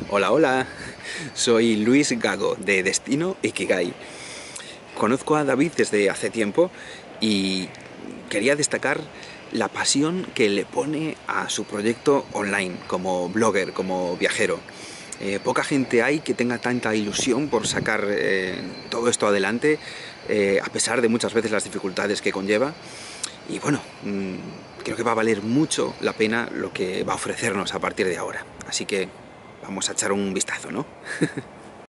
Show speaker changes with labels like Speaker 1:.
Speaker 1: Hola, hola, soy Luis Gago de Destino Ikigai. Conozco a David desde hace tiempo y quería destacar la pasión que le pone a su proyecto online, como blogger, como viajero. Poca gente hay que tenga tanta ilusión por sacar todo esto adelante, a pesar de muchas veces las dificultades que conlleva. Y bueno, creo que va a valer mucho la pena lo que va a ofrecernos a partir de ahora. Así que vamos a echar un vistazo, ¿no?